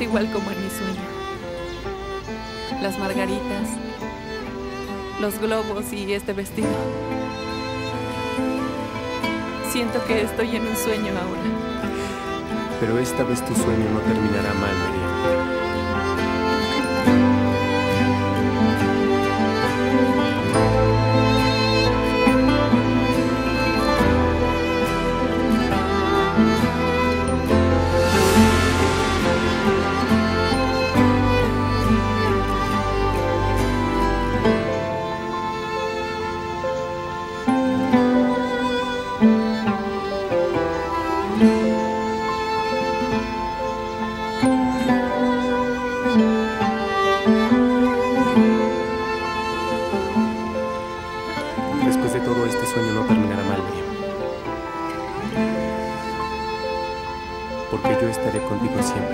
igual como en mi sueño. Las margaritas, los globos y este vestido. Siento que estoy en un sueño ahora. Pero esta vez tu sueño no terminará mal, Miriam. Después de todo, este sueño no terminará mal, Miriam. Porque yo estaré contigo siempre.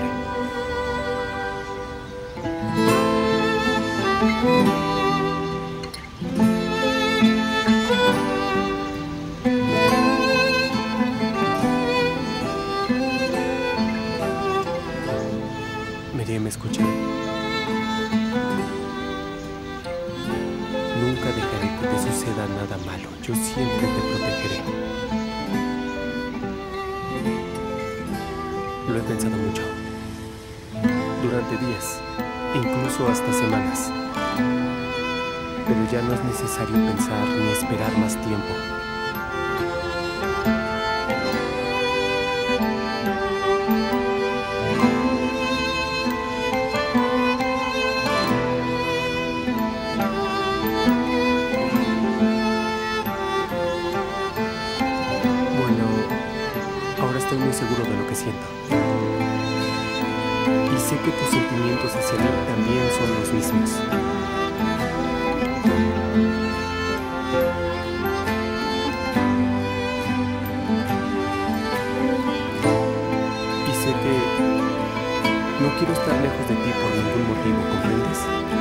Miriam, escucha. Nunca dejaré que te suceda nada malo. Yo siempre te protegeré. Lo he pensado mucho. Durante días, incluso hasta semanas. Pero ya no es necesario pensar ni esperar más tiempo. Ahora estoy muy seguro de lo que siento. Y sé que tus sentimientos hacia mí también son los mismos. Y sé que no quiero estar lejos de ti por ningún motivo, ¿comprendes?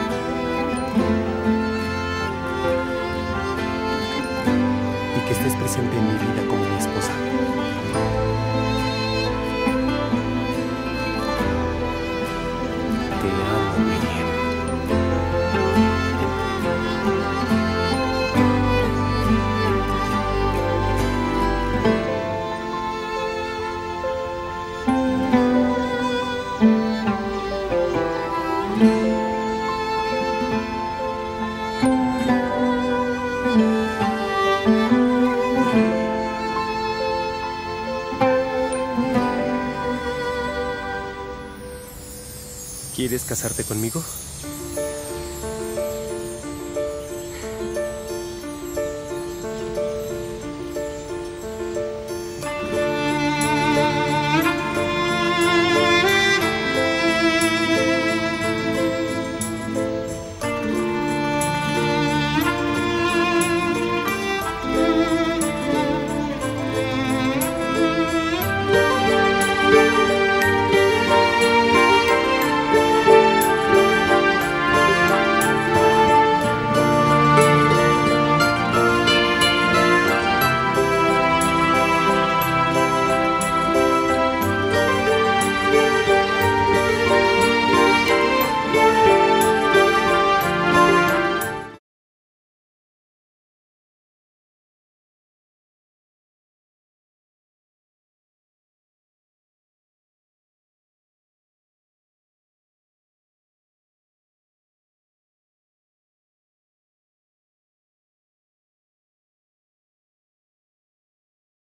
Y que estés presente en mi vida como mi esposa. Te amo, Miriam. ¿Quieres casarte conmigo?